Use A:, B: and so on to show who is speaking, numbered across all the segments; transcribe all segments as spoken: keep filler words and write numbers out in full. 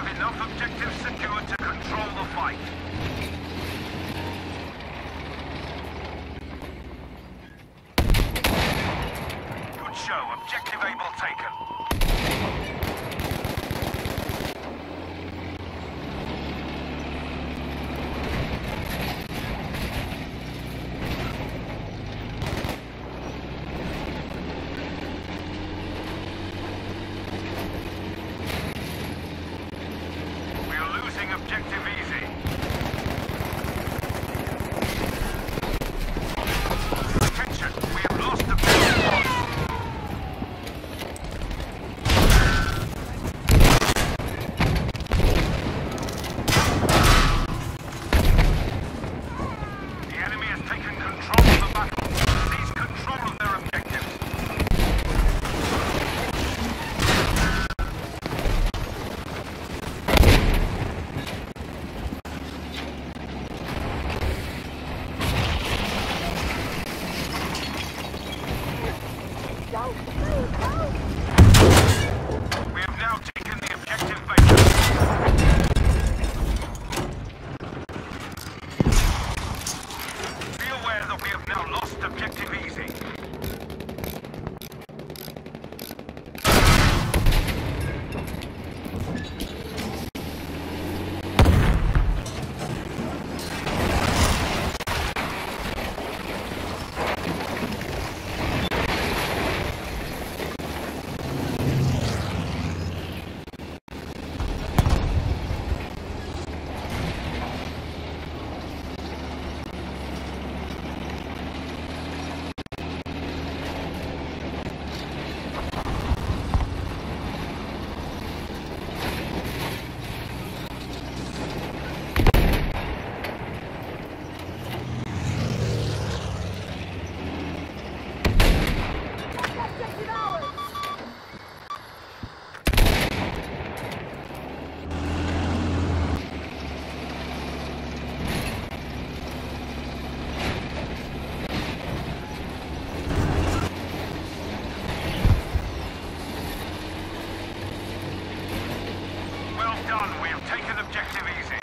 A: have enough objectives secured to control the fight. Good show. Objective Able taken. Objective easy. Attention, we have lost objective. The enemy has taken control of the battle. Seize control of their objectives. We have now taken the objective base. Be aware that we have now lost objective easy. Done. We have taken objective easy.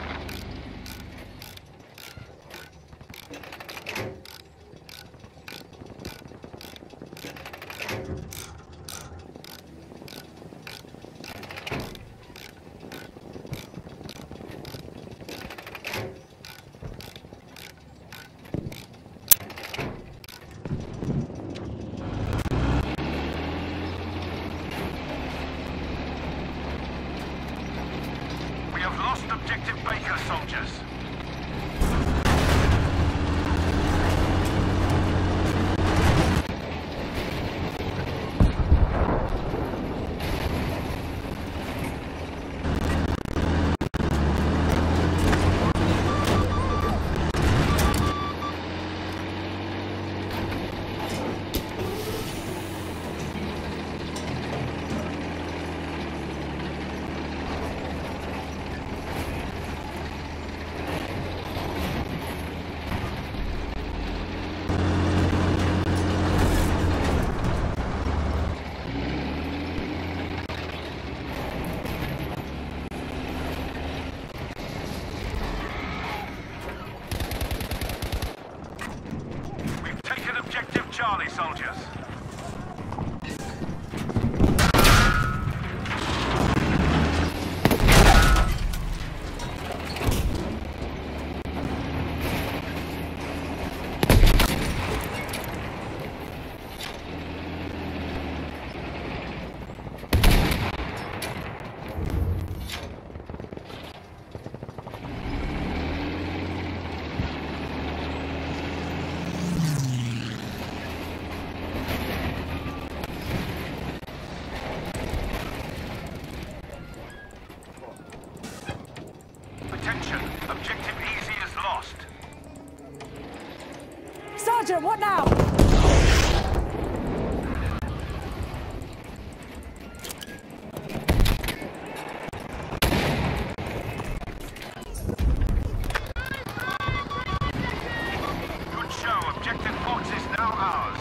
A: We have lost objective Baker, soldiers. Charlie, soldiers. Attention, objective easy is lost.
B: Sergeant, what now?
A: Good show, objective Fox is now ours.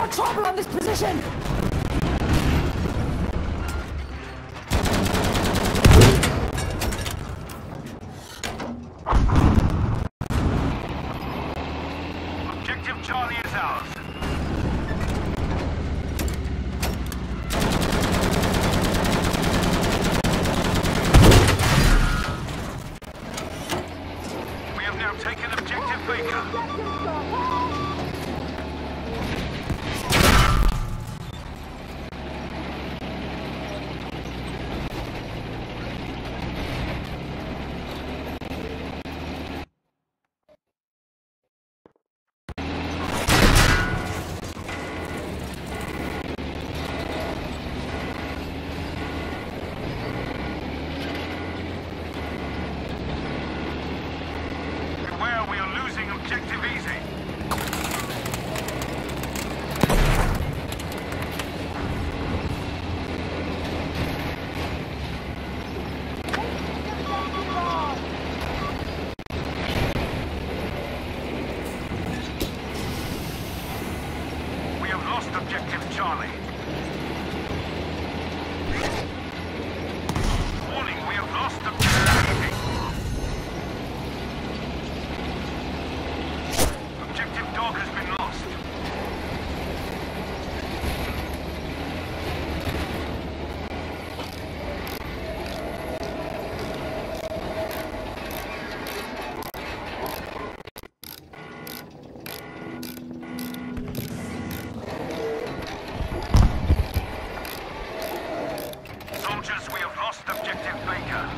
B: got trouble on this position!
A: Objective Charlie is ours. We have now taken Objective Baker. Objective easy. We have lost Objective Charlie. Warning, we have lost Objective easy. Objective Dog has been lost. Soldiers, we have lost Objective Baker.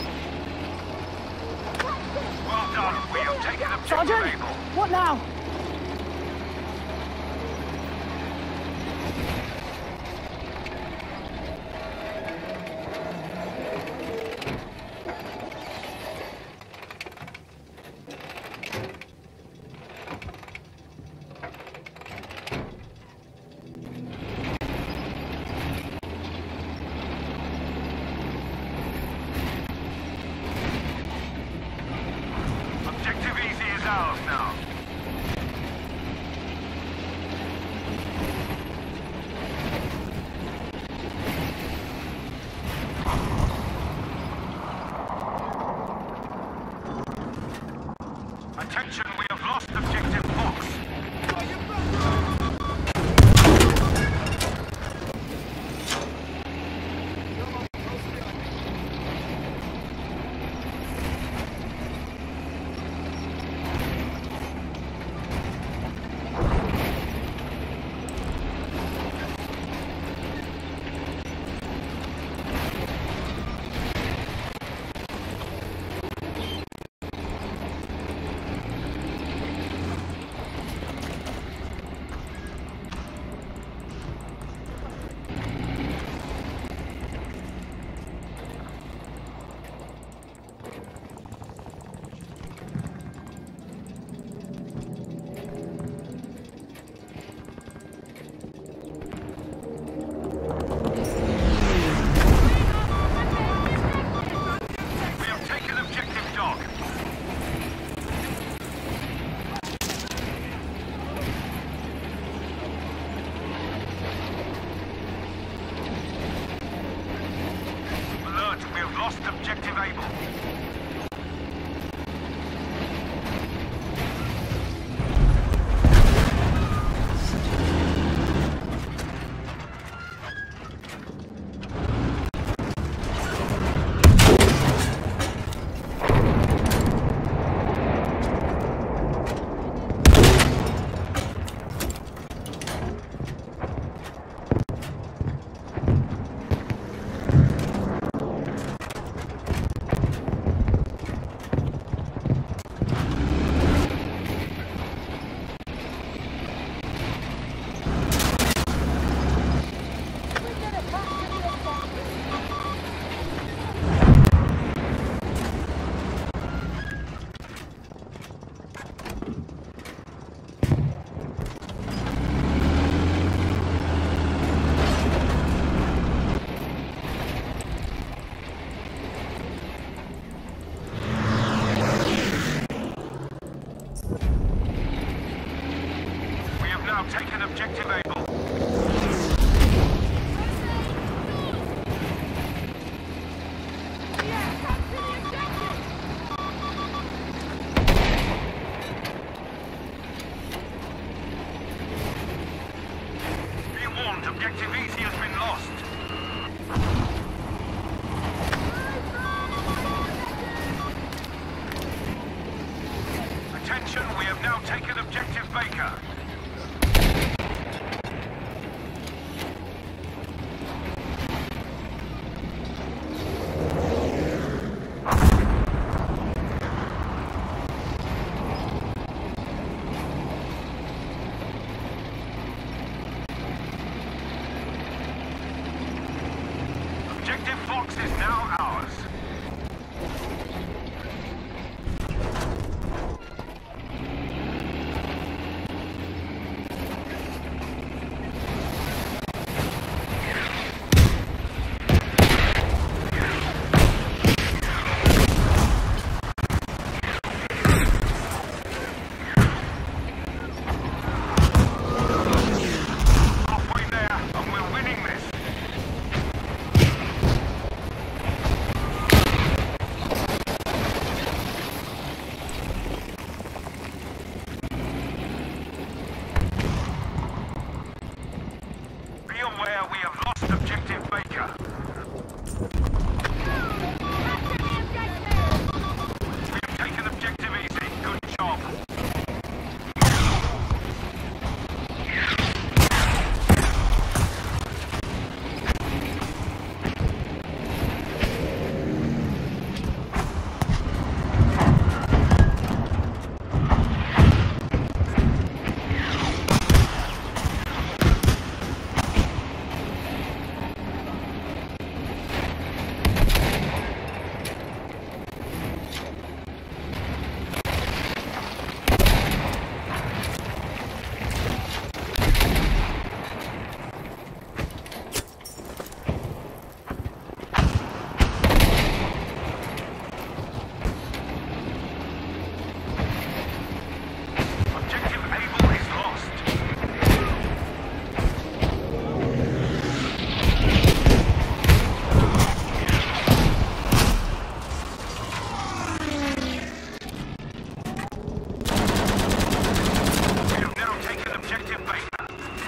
A: Well done, we have taken Objective
B: Sergeant,
A: Able.
B: what now?
A: Objective easy is ours now. Attention, we have lost Objective Fox. Lost Objective Able. ground. Objective easy has been lost. Attention, we have now taken Objective Baker. Objective Fox is now ours. Halfway there, and we're winning this. Be aware we have lost Objective Baker. We have taken Objective easy. Good job. Objective Able is lost. We have now taken Objective Baker.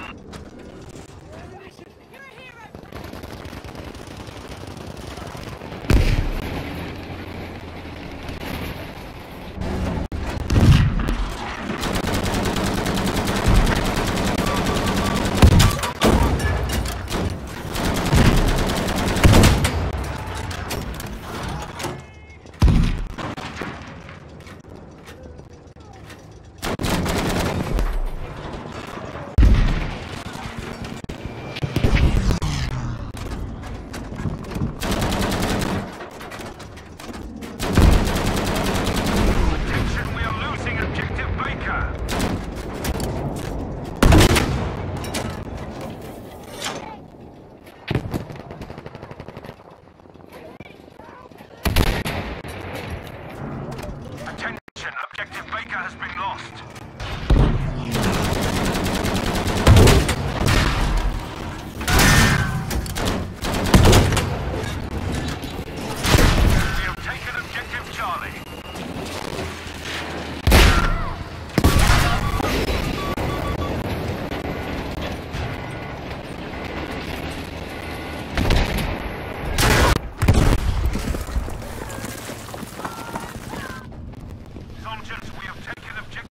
A: Attention, we are losing Objective Baker. Attention, Objective Baker has been lost.